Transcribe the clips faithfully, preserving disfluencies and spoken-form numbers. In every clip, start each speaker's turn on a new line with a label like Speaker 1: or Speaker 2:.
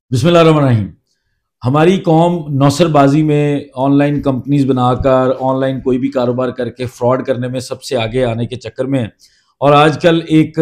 Speaker 1: बिस्मिल्लाहिर्रहमानिर्रहीम। हमारी कौम नौसरबाजी में ऑनलाइन कंपनीज बनाकर ऑनलाइन कोई भी कारोबार करके फ्रॉड करने में सबसे आगे आने के चक्कर में है। और आजकल एक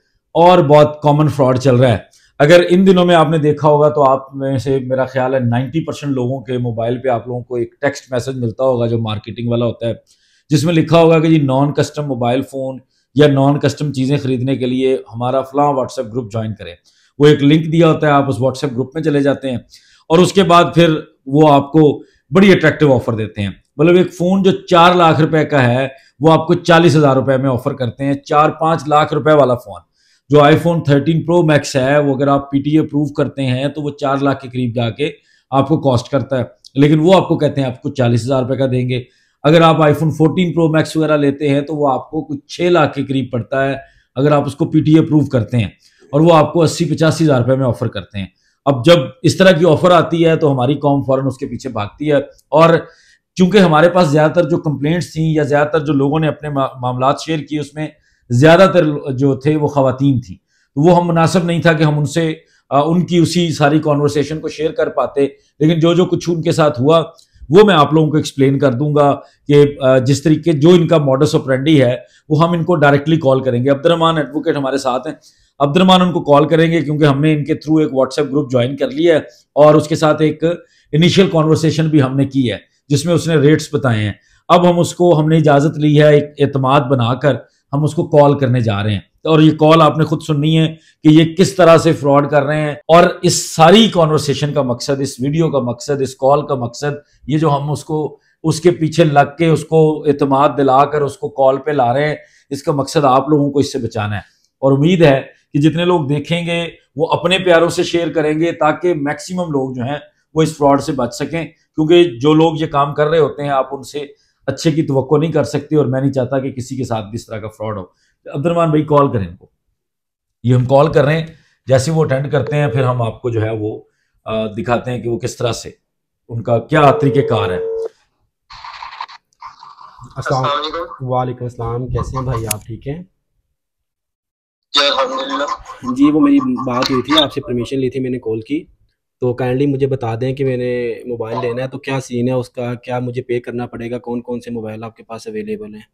Speaker 1: और बहुत कॉमन फ्रॉड चल रहा है। अगर इन दिनों में आपने देखा होगा तो आप में से मेरा ख्याल है नाइन्टी परसेंट लोगों के मोबाइल पे आप लोगों को एक टेक्स्ट मैसेज मिलता होगा जो मार्केटिंग वाला होता है, जिसमें लिखा होगा कि जी नॉन कस्टम मोबाइल फ़ोन या नॉन कस्टम चीज़ें खरीदने के लिए हमारा फलां व्हाट्सएप ग्रुप ज्वाइन करें। वो एक लिंक दिया होता है, आप उस व्हाट्सएप ग्रुप में चले जाते हैं और उसके बाद फिर वो आपको बड़ी अट्रैक्टिव ऑफर देते हैं। मतलब एक फ़ोन जो चार लाख रुपए का है वो आपको चालीस हज़ार रुपए में ऑफर करते हैं। चार पाँच लाख रुपए वाला फ़ोन जो आईफोन थर्टीन प्रो मैक्स है वो अगर आप पीटीए अप्रूव करते हैं तो वो चार लाख के करीब जाके आपको कॉस्ट करता है, लेकिन वो आपको कहते हैं आपको चालीस हज़ार रुपए का देंगे। अगर आप आईफोन फोर्टीन प्रो मैक्स वगैरह लेते हैं तो वो आपको कुछ छः लाख के करीब पड़ता है अगर आप उसको पीटीए अप्रूव करते हैं, और वो आपको अस्सी पचासी हज़ार रुपए में ऑफर करते हैं। अब जब इस तरह की ऑफर आती है तो हमारी कौम फौरन उसके पीछे भागती है। और चूंकि हमारे पास ज़्यादातर जो कंप्लेंट्स थी या ज़्यादातर जो लोगों ने अपने मामलात शेयर किए उसमें ज़्यादातर जो थे वो ख़वातीन थी, तो वो हम मुनासिब नहीं था कि हम उनसे आ, उनकी उसी सारी कॉन्वर्सेशन को शेयर कर पाते। लेकिन जो जो कुछ उनके साथ हुआ वो मैं आप लोगों को एक्सप्लेन कर दूंगा कि जिस तरीके जो इनका मॉडस ऑपरेंडी है वो हम इनको डायरेक्टली कॉल करेंगे। अब्दुर्रहमान एडवोकेट हमारे साथ हैं, अब्दुर्रहमान उनको कॉल करेंगे क्योंकि हमने इनके थ्रू एक व्हाट्सएप ग्रुप ज्वाइन कर लिया है और उसके साथ एक इनिशियल कॉन्वर्सेशन भी हमने की है जिसमें उसने रेट्स बताए हैं। अब हम उसको हमने इजाज़त ली है, एक एतमाद बनाकर हम उसको कॉल करने जा रहे हैं और ये कॉल आपने खुद सुननी है कि ये किस तरह से फ्रॉड कर रहे हैं। और इस सारी कॉन्वर्सेशन का मकसद, इस वीडियो का मकसद, इस कॉल का मकसद, ये जो हम उसको उसके पीछे लग के उसको एतमाद दिलाकर उसको कॉल पे ला रहे हैं, इसका मकसद आप लोगों को इससे बचाना है। और उम्मीद है कि जितने लोग देखेंगे वो अपने प्यारों से शेयर करेंगे ताकि मैक्सिमम लोग जो हैं वो इस फ्रॉड से बच सकें, क्योंकि जो लोग ये काम कर रहे होते हैं आप उनसे अच्छे की तवक्को नहीं कर सकते और मैं नहीं चाहता कि किसी के साथ भी इस तरह का फ्रॉड हो। अब्दुर्रहमान भाई कॉल करें इनको, ये हम कॉल कर रहे हैं। जैसे वो अटेंड करते हैं फिर हम आपको जो है वो आ, दिखाते हैं कि वो किस तरह से उनका क्या तरीक़ेकार है।
Speaker 2: अस्सलाम वालेकुम अस्सलाम, कैसे हैं भाई आप? ठीक हैं जी। वो मेरी बात हुई थी, आपसे परमिशन ली थी, मैंने कॉल की, तो काइंडली मुझे बता दें कि मैंने मोबाइल लेना है तो क्या सीन है उसका, क्या मुझे पे करना पड़ेगा, कौन कौन से मोबाइल आपके पास अवेलेबल हैं?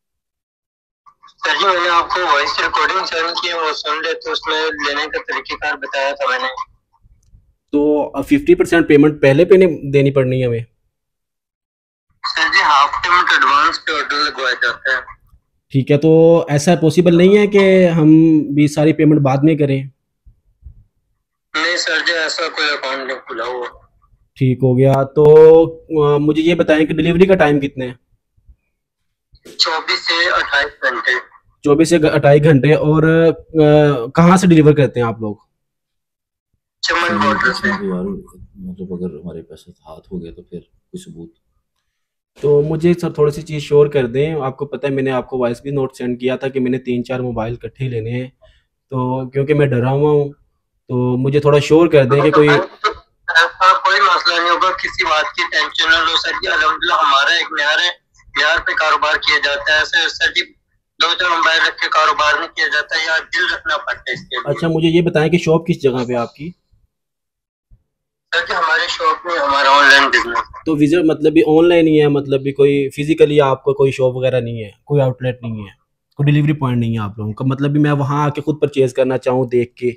Speaker 3: सर जी मैंने आपको वॉइस रिकॉर्डिंग सेंड की है, वो सुन ले, तो उसमें लेने का तरीकेकार बताया था मैंने।
Speaker 2: तो फिफ्टी परसेंट पेमेंट पहले पे देनी पड़नी है हमें?
Speaker 3: Sir ji half payment advance pay order लगवाया जाता है।
Speaker 2: ठीक है, तो ऐसा पॉसिबल नहीं है कि हम भी सारी पेमेंट बाद में करें?
Speaker 3: नहीं सर जी, ऐसा कोई अकाउंट नहीं खुला हुआ।
Speaker 2: ठीक हो गया। तो आ, मुझे ये बताएं कि डिलीवरी का टाइम कितने है?
Speaker 3: चौबीस से अट्ठाईस घंटे।
Speaker 2: चौबीस से अट्ठाईस घंटे। और कहाँ से डिलीवर करते हैं आप लोग?
Speaker 3: चमन बॉर्डर से।
Speaker 1: मतलब अगर हमारे पास हाथ हो गया तो फिर कोई सबूत।
Speaker 2: तो मुझे सर थोड़ी सी चीज़ श्योर कर दें। आपको पता है मैंने आपको वॉइस भी नोट सेंड किया था कि मैंने तीन चार मोबाइल इकट्ठे लेने हैं, तो क्योंकि मैं डरा हुआ हूँ तो मुझे थोड़ा श्योर कर दें कि कोई
Speaker 3: ऐसा कोई मसला नहीं होगा, किसी बात की टेंशन ना लो सर जी। अल्हम्दुलिल्लाह हमारा एक म्यार है, म्यार पे कारोबार किया जाता है। ऐसे सर जी दो चार मोबाइल रख के कारोबार नहीं किया जाता है, यार दिल रखना पड़ता है इसके लिए।
Speaker 2: अच्छा, मुझे ये बताएं कि शॉप किस जगह पे आपकी?
Speaker 3: सर जी हमारे शॉप में हमारा ऑनलाइन बिजनेस।
Speaker 2: तो विजिट मतलब भी ऑनलाइन ही है, मतलब भी कोई फिजिकली आपको कोई शॉप वगैरह नहीं है, कोई आउटलेट नहीं है, कोई डिलीवरी पॉइंट नहीं है आप लोगों का? मतलब भी मैं वहाँ आके खुद परचेज करना चाहूँ देख के?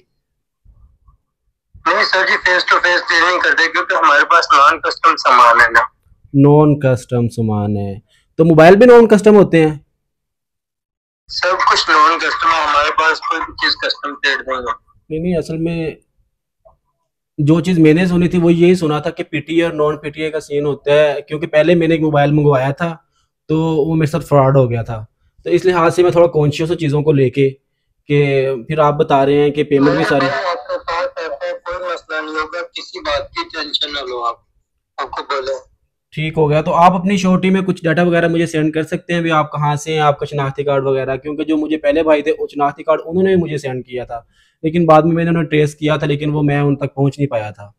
Speaker 3: नहीं sir ji, face to face deal नहीं करते क्योंकि हमारे पास नॉन कस्टम सामान है ना।
Speaker 2: नॉन कस्टम सामान है तो मोबाइल भी नॉन कस्टम होते हैं?
Speaker 3: सब कुछ नॉन कस्टम है हमारे पास, कोई भी चीज कस्टम पेड नहीं है।
Speaker 2: नहीं नहीं, असल में जो चीज़ मैंने सुनी थी वो यही सुना था कि पीटीए और नॉन पीटीए का सीन होता है, क्योंकि पहले मैंने एक मोबाइल मंगवाया था तो वो मेरे साथ फ्रॉड हो गया था, तो इस लिहाज से मैं थोड़ा कॉन्शियस हूँ चीज़ों को लेके कि फिर आप बता रहे हैं कि पेमेंट भी सारी।
Speaker 3: आपके पास ऐसा कोई मसला नहीं होगा, किसी बात की टेंशन ना लो आप, आपको बोले।
Speaker 2: ठीक हो गया। तो आप अपनी शॉर्टी में कुछ डाटा वगैरह मुझे सेंड कर सकते हैं भी, आप कहाँ से हैं, आपका शनाख्ती कार्ड वगैरह, क्योंकि जो मुझे पहले भाई थे वो शनाख्ती कार्ड उन्होंने मुझे सेंड किया था, लेकिन बाद में मैंने उन्हें ट्रेस किया था लेकिन वो मैं उन तक पहुँच नहीं पाया था।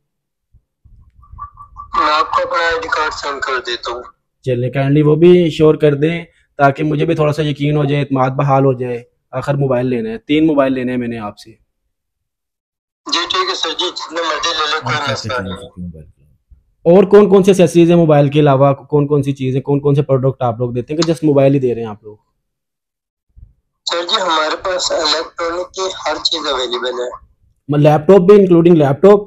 Speaker 3: मैं आपको अपना आई डी कार्ड सेंड कर देता हूँ।
Speaker 2: चलिए काइंडली वो भी श्योर कर दें ताकि मुझे भी थोड़ा सा यकीन हो जाए, इत्मीनान बहाल हो जाए। आखिर मोबाइल लेना है, तीन मोबाइल लेने हैं मैंने आपसे।
Speaker 3: जी ठीक ठीक है सर जी, जितने मर्जी ले लो, कोई
Speaker 1: अच्छा
Speaker 3: मसला
Speaker 1: अच्छा,
Speaker 3: नहीं
Speaker 1: क्यों
Speaker 3: है।
Speaker 1: क्यों मोबाइल के
Speaker 2: और कौन कौन से एक्सेसरीज है मोबाइल के अलावा, कौन कौन सी चीज़ है, कौन कौन से प्रोडक्ट आप लोग देते हैं कि जस्ट मोबाइल ही दे रहे हैं आप लोग?
Speaker 3: सर जी हमारे पास इलेक्ट्रॉनिक की हर चीज अवेलेबल है।
Speaker 2: लैपटॉप भी including laptop?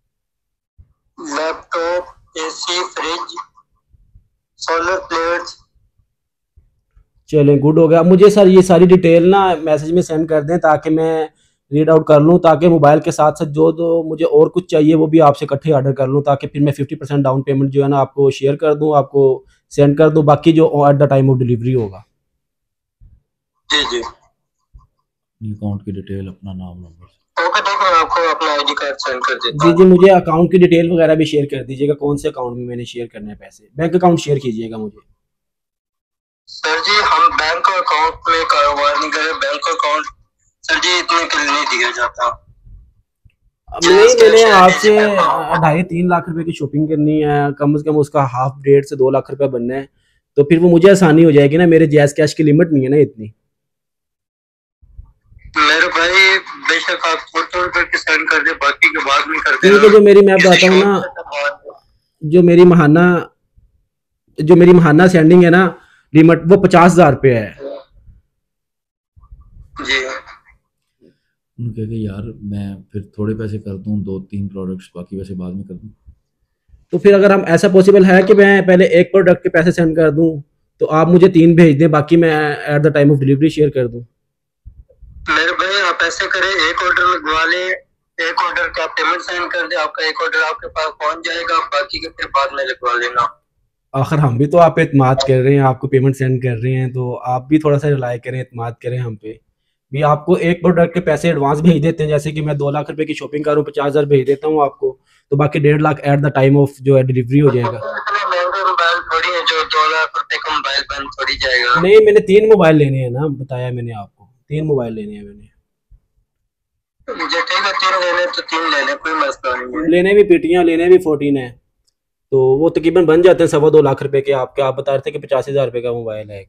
Speaker 3: Laptop, AC, fridge, solar plates.
Speaker 2: चलें, गुड हो गया। मुझे सर ये सारी डिटेल ना मैसेज में सेंड कर दें ताकि मैं रीड आउट कर लूँ, ताकि मोबाइल के साथ साथ जो जो मुझे और कुछ चाहिए वो भी आपसे इकट्ठे ऑर्डर कर लूँ, ताकि फिर मैं फिफ्टी परसेंट डाउन पेमेंट जो है ना आपको शेयर कर दूँ, आपको सेंड कर दूँ, बाकी जो at the time of delivery होगा।
Speaker 3: जी जी
Speaker 1: अकाउंट की डिटेल, अपना नाम, नंबर।
Speaker 3: ओके ठीक है, मैं आपको अपना आईडी कार्ड सेंड कर देता
Speaker 2: जी
Speaker 3: हूँ।
Speaker 2: जी, मुझे अकाउंट की डिटेल वगैरह भी शेयर कर दीजिएगा, कौन से अकाउंट में मैंने शेयर करने हैं पैसे, बैंक अकाउंट शेयर कीजिएगा मुझे।
Speaker 3: सर जी हम बैंक अकाउंट में कारोबार नहीं करें, बैंक अकाउंट सर जी इतने के लिए नहीं दिया जाता।
Speaker 2: अब नहीं, मैंने आपसे ढाई तीन लाख रुपए की शॉपिंग करनी है, कम से कम उसका हाफ डेढ़ से दो लाख रुपए बनना है, तो फिर वो मुझे आसानी हो जाएगी ना, मेरे जैज कैश की लिमिट नहीं है ना इतनी।
Speaker 3: मेरे भाई बेशक आप थोड़ा थोड़ा करके सेंड कर दे, बाकी के बाद में कर
Speaker 2: क्योंकि जो मेरी मैं बताता हूँ ना, जो मेरी महाना जो मेरी महाना सेंडिंग है ना लिमिट, वो पचास हजार रुपये है।
Speaker 3: जी
Speaker 1: उन्होंने कहा कि यार मैं फिर थोड़े पैसे कर दूं, दो तीन प्रोडक्ट्स, बाकी पैसे बाद में कर दूं।
Speaker 2: तो फिर अगर हम ऐसा पॉसिबल है कि मैं पहले एक प्रोडक्ट के पैसे सेंड कर दूं, तो आप मुझे तीन भेज दें, बाकी मैं at the time of delivery share कर दूं।
Speaker 3: मेरे भाई आप ऐसे करें, एक ऑर्डर लगवा ले, एक ऑर्डर का पेमेंट सेंड कर दे, आपका एक ऑर्डर आपके पास पहुंच जाएगा, बाकी के फिर बाद में लगवा लेना।
Speaker 2: आखिर हम भी तो आप पे इत्माद कर रहे हैं, आपको पेमेंट सेंड कर रहे हैं, तो आप भी थोड़ा सा रिलाई करें, इत्माद करें हम पे भी। आपको एक प्रोडक्ट के पैसे एडवांस भेज देते हैं, जैसे कि मैं दो लाख रुपए की शॉपिंग करूँ, पचास हजार भेज देता हूँ आपको, तो बाकी डेढ़ lakh at the time of जो है डिलीवरी हो जाएगा।
Speaker 3: इतने महंगे मोबाइल थोड़ी है जो दो लाख रुपए का मोबाइल बन थोड़ी जाएगा।
Speaker 2: नहीं, मैंने तीन मोबाइल लेने हैं ना, बताया मैंने आपको, तीन मोबाइल लेने हैं मैंने।
Speaker 3: मुझे ठीक है, तीन लेने तो तीन लेने, कोई मसला नहीं है।
Speaker 2: लेने भी पीटियाँ, लेने भी फोर्टीन है, तो वो तकरीबन बन जाते हैं सवा दो लाख रुपए के आपके। आप बता रहे थे कि पचासी हजार रुपए का मोबाइल है एक।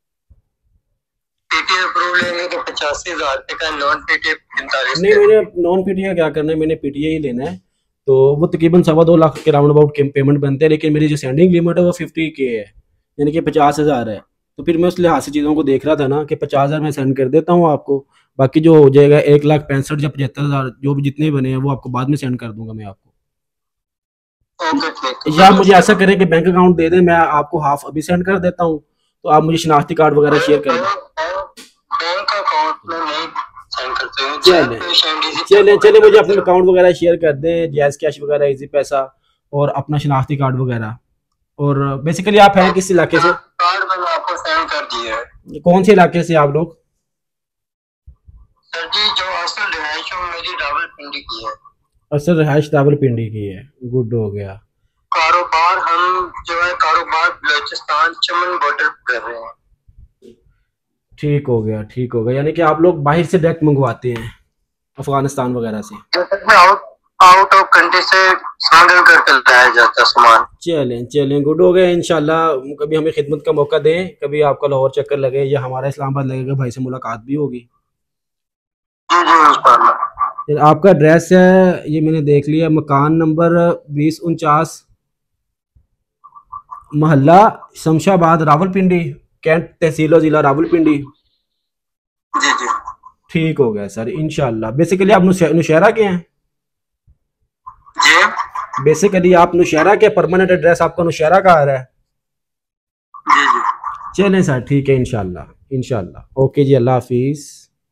Speaker 3: पीटीए प्रो लेंगे तो पचासी हजार रुपए का, नॉन पीटीए पैंतालीस।
Speaker 2: नहीं, मैंने नॉन पीटीए क्या करना है, मैंने पीटीए ही लेना है, तो वो तकरीबन सवा दो लाख के राउंड अबाउट पेमेंट बनते हैं, लेकिन मेरी जो सेंडिंग लिमिट है वो फिफ्टी के है, यानी कि पचास हज़ार है। तो फिर मैं उस लिहाज से चीज़ों को देख रहा था ना कि पचास हज़ार मैं सेंड कर देता हूँ आपको, बाकी जो हो जाएगा एक लाख पैंसठ या पचहत्तर हज़ार जो भी जितने बने हैं वो आपको बाद में सेंड कर दूंगा मैं आपको। या आप मुझे ऐसा करें कि बैंक अकाउंट दे दें, मैं आपको हाफ अभी सेंड कर देता हूँ, तो आप मुझे शनाख्ती कार्ड वगैरह शेयर कर दें।
Speaker 3: बैंक अकाउंट में नहीं सेंड करते हैं।
Speaker 2: चलें चलें चलें, मुझे अपने अकाउंट वगैरह शेयर कर दें, जैज़ कैश वगैरह, इजी पैसा और अपना शनाख्ती कार्ड वगैरह। और बेसिकली आप हैं किस इलाके से?
Speaker 3: कार्ड मैंने आपको सेंड कर दिया है।
Speaker 2: कौन से इलाके से आप लोग?
Speaker 3: सर जी जो असल रिहाइश है मेरी रावलपिंडी की है।
Speaker 2: असल रिहाइश रावलपिंडी की है, गुड हो गया।
Speaker 3: कारोबार हम जो है कारोबार बलूचिस्तान चमन बॉर्डर कर रहे हैं।
Speaker 2: ठीक हो गया, ठीक हो गया, यानी कि आप लोग बाहर से डायरेक्ट मंगवाते हैं अफगानिस्तान वगैरह से?
Speaker 3: आउट आउट ऑफ कंट्री से स्मगल करके लाया जाता सामान।
Speaker 2: चलें चलें, गुड हो गया। इंशाल्लाह कभी हमें खिदमत का मौका दें, कभी आपका लाहौर चक्कर लगे या हमारा इस्लामाबाद लगेगा, भाई से मुलाकात भी होगी।
Speaker 3: जी जी इंशाल्लाह।
Speaker 2: आपका एड्रेस है ये मैंने देख लिया, मकान नंबर बीस उनचास, मोहल्ला शमशाबाद, रावलपिंडी, कैंट तहसील और जिला रावलपिंडी।
Speaker 3: जी जी
Speaker 2: ठीक हो गया सर, इंशाल्लाह। बेसिकली आप नुशहरा के हैं?
Speaker 3: जी
Speaker 2: बेसिकली आप नुशहरा के, परमानेंट एड्रेस आपका नुशहरा का आ रहा है?
Speaker 3: जी जी
Speaker 2: चलें सर, ठीक है, इंशाल्लाह इंशाल्लाह। ओके जी, अल्लाह हाफिज़।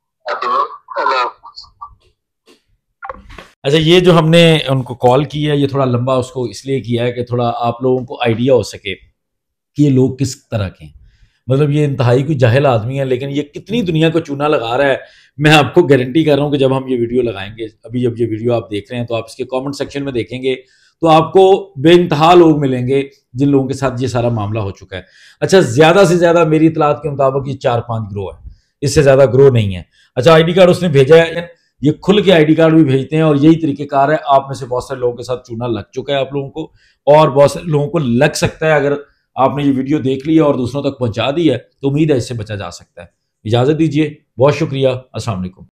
Speaker 1: अच्छा, ये जो हमने उनको कॉल किया है ये थोड़ा लंबा उसको इसलिए किया है कि थोड़ा आप लोगों को आइडिया हो सके कि ये लोग किस तरह के हैं। मतलब ये इंतहाई कोई जाहिल आदमी है, लेकिन ये कितनी दुनिया को चूना लगा रहा है। मैं आपको गारंटी कर रहा हूँ कि जब हम ये वीडियो लगाएंगे, अभी जब ये वीडियो आप देख रहे हैं तो आप इसके कमेंट सेक्शन में देखेंगे तो आपको बेइंतहा लोग मिलेंगे जिन लोगों के साथ ये सारा मामला हो चुका है। अच्छा, ज़्यादा से ज़्यादा मेरी इतलात के मुताबिक ये चार पाँच ग्रोह है, इससे ज़्यादा ग्रोह नहीं है। अच्छा, आई डी कार्ड उसने भेजा है, ये खुल के आईडी कार्ड भी भेजते हैं और यही तरीकेकार है। आप में से बहुत सारे लोगों के साथ चूना लग चुका है आप लोगों को, और बहुत सारे लोगों को लग सकता है। अगर आपने ये वीडियो देख ली है और दूसरों तक पहुंचा दी है तो उम्मीद है इससे बचा जा सकता है। इजाज़त दीजिए, बहुत शुक्रिया, अस्सलाम वालेकुम।